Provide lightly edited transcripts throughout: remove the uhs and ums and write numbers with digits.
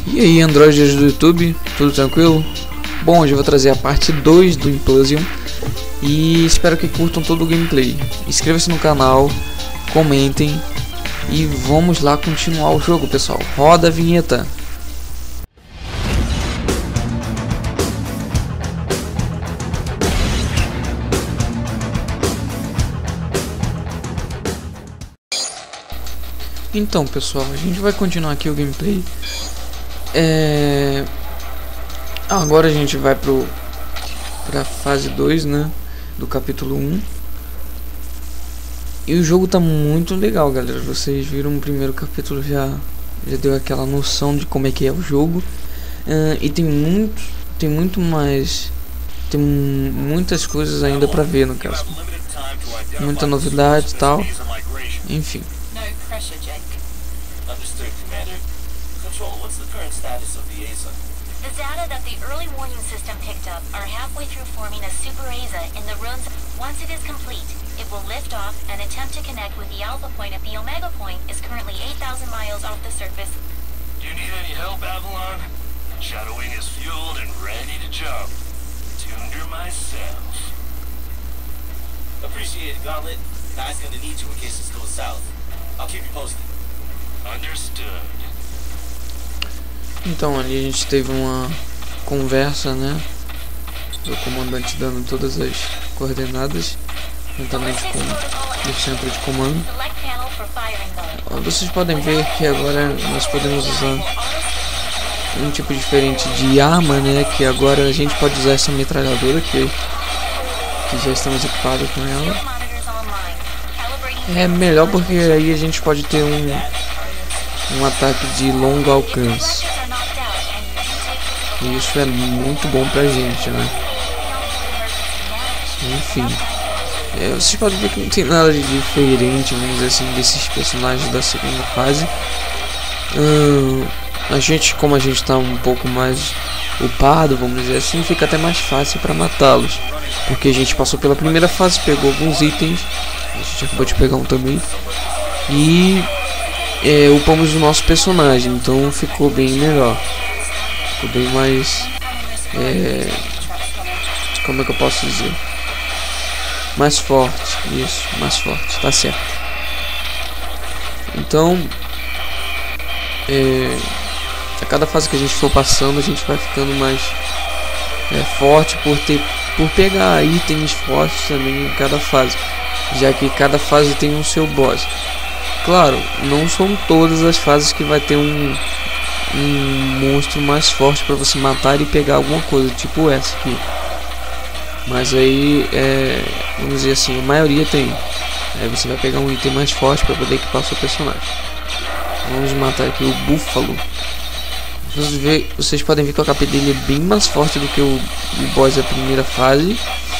E aí, androides do YouTube, tudo tranquilo? Bom, hoje eu vou trazer a parte 2 do Implosion e espero que curtam todo o gameplay. Inscreva-se no canal, comentem e vamos lá continuar o jogo, pessoal. Roda a vinheta. Então, pessoal, a gente vai continuar aqui o gameplay. Agora a gente vai pra fase 2, né, do capítulo 1. E o jogo tá muito legal, galera. Vocês viram o primeiro capítulo, já deu aquela noção de como é que é o jogo. E tem muitas coisas ainda pra ver, no caso. Muita novidade e tal. Enfim. The data that the early warning system picked up are halfway through forming a super ESA in the ruins. Once it is complete, it will lift off and attempt to connect with the alpha point if the omega point is currently 8,000 miles off the surface. Do you need any help, Avalon? Shadowing is fueled and ready to jump. Tuned her myself. Appreciate it, Gauntlet. Guy's gonna need you in case this goes south. I'll keep you posted. Understood. Então ali a gente teve uma conversa, né, do comandante dando todas as coordenadas juntamente com o centro de comando. Vocês podem ver que agora nós podemos usar um tipo diferente de arma, né, que agora a gente pode usar essa metralhadora que já estamos equipados com ela. É melhor porque aí a gente pode ter um ataque de longo alcance. E isso é muito bom pra gente, né? Enfim, vocês podem ver que não tem nada de diferente, vamos dizer assim, desses personagens da segunda fase. Como a gente tá um pouco mais upado, vamos dizer assim, fica até mais fácil para matá-los, porque a gente passou pela primeira fase, pegou alguns itens, a gente acabou de pegar um também, e upamos o nosso personagem, então ficou bem melhor. Ficou bem mais, como é que eu posso dizer, mais forte. Isso, mais forte, tá certo. Então a cada fase que a gente for passando, a gente vai ficando mais forte por pegar itens fortes também em cada fase, já que cada fase tem um seu boss. Claro, não são todas as fases que vai ter um monstro mais forte para você matar e pegar alguma coisa, tipo essa aqui. Mas aí, vamos dizer assim, a maioria tem. Aí você vai pegar um item mais forte para poder equipar o seu personagem. Vamos matar aqui o búfalo. Vocês podem ver que o HP dele é bem mais forte do que o boss da primeira fase.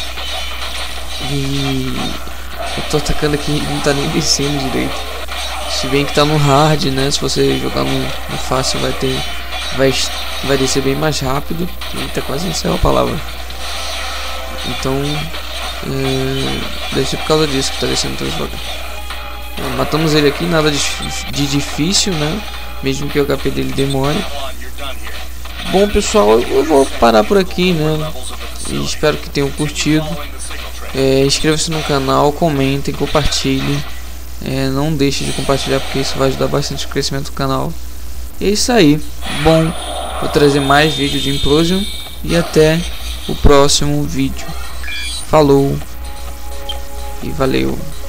E eu tô atacando aqui e não tá nem descendo direito. Se bem que tá no hard, né? Se você jogar no fácil vai descer bem mais rápido. Eita, quase não saiu a palavra. Então deve ser por causa disso que tá descendo tão devagar. Matamos ele aqui, nada de difícil, né? Mesmo que o HP dele demore. Bom, pessoal, eu vou parar por aqui, né? E espero que tenham curtido. Inscreva-se no canal, comentem, compartilhem. Não deixe de compartilhar, porque isso vai ajudar bastante o crescimento do canal. É isso aí. Bom, vou trazer mais vídeos de Implosion e até o próximo vídeo. Falou e valeu.